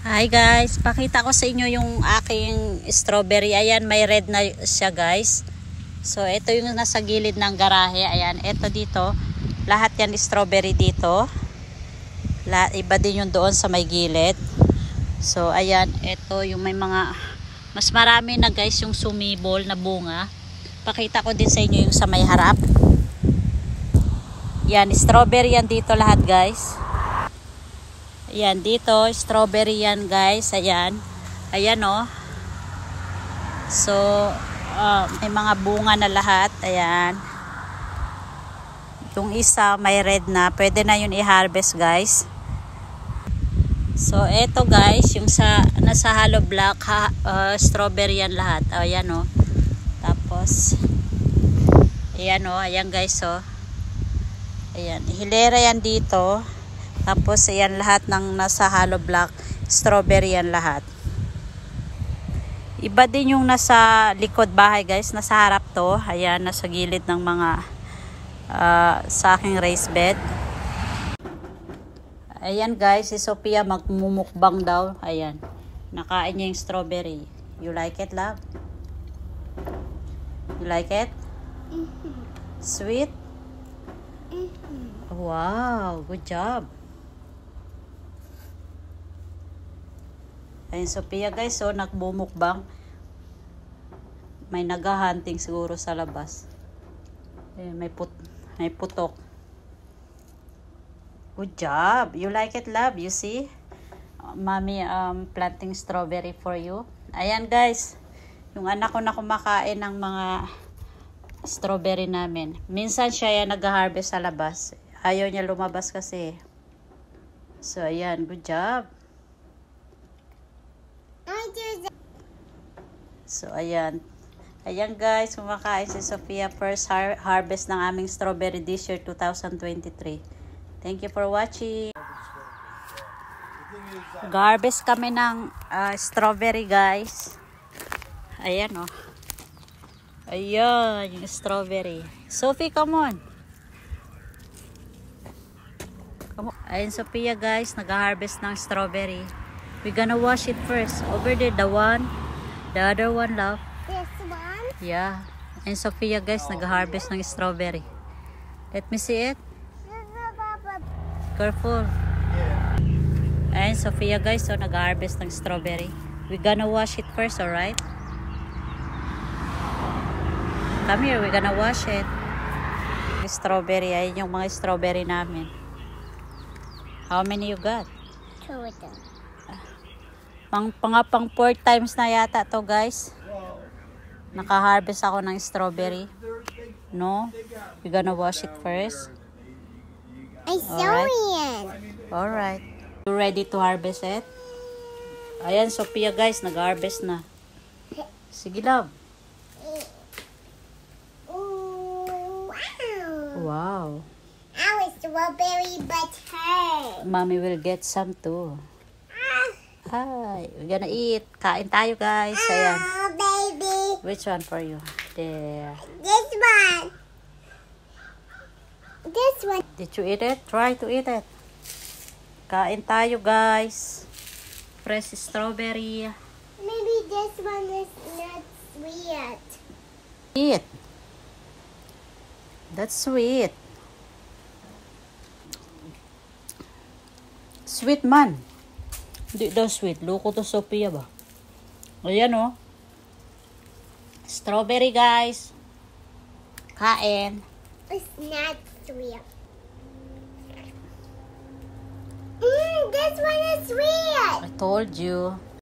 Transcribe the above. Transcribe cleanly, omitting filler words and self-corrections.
Hi guys, pakita ko sa inyo yung aking strawberry. Ayan, may red na siya guys. So ito yung nasa gilid ng garahe. Ayan, ito dito. Lahat yan strawberry dito. Iba din yung doon sa may gilid. So ayan, ito yung may mga mas marami na guys yung sumibol na bunga. Pakita ko din sa inyo yung sa may harap. Yan, strawberry yan dito lahat guys. Ayan, dito, strawberry yan guys. Ayan. Ayan o. So, may mga bunga na lahat. Ayan. Yung isa, may red na. Pwede na yun i-harvest guys. So, eto guys, yung nasa hollow block, strawberry yan lahat. Ayan o. Tapos, ayan o. Ayan guys o. Ayan. Hilera yan dito. Tapos ayan lahat ng nasa hollow block, strawberry yan lahat. Iba din yung nasa likod bahay guys, nasa harap to. Ayan, nasa gilid ng mga sa aking raised bed. Ayan guys, si Sophia magmumukbang daw. Ayan, nakain niya yung strawberry. You like it, love? You like it? Sweet? Wow, good job. Ayun, Sophia guys, so nagbumukbang. May naghahunting siguro sa labas. Ayun, may putok. Good job. You like it, love? You see? Mommy planting strawberry for you. Ayan guys, yung anak ko na kumakain ng mga strawberry namin. Minsan siya yan nag-harvest sa labas. Ayaw niya lumabas kasi. So ayan, good job. So, ayan. Ayan guys, kumakain si Sophia. First harvest ng aming strawberry this year, 2023. Thank you for watching. Harvest kami ng strawberry guys. Ayan o. Ayan, yung strawberry. Sophie, come on. Ayan, Sophia guys, nag-harvest ng strawberry. We're gonna wash it first. Over there, the other one, love. This one? Yeah. And Sophia guys, nag-harvest ng strawberry. Let me see it. Careful. And Sophia guys, so nag-harvest ng strawberry. We're gonna wash it first, alright? Come here, we're gonna wash it. Strawberry, ayun yung mga strawberry namin. How many you got? 2 of them. Pang 4 times na yata to guys. Naka-harvest ako ng strawberry. No? We're gonna wash it first. I saw it. Alright. You ready to harvest it? Ayan, Sophia guys, nag-harvest na. Sige, love. Ooh, wow. Wow. Our strawberry butter. Mommy will get some too. Hi, we're gonna eat. Kain tayo guys. Ayan. Oh, baby. Which one for you? There. This one. This one. Did you eat it? Try to eat it. Kain tayo guys. Fresh strawberry. Maybe this one is not sweet. Eat. That's sweet. Sweet man. Hindi daw sweet. Loko to Sophia ba? Ayan o. Strawberry guys. Kain. It's not sweet. This one is sweet. I told you.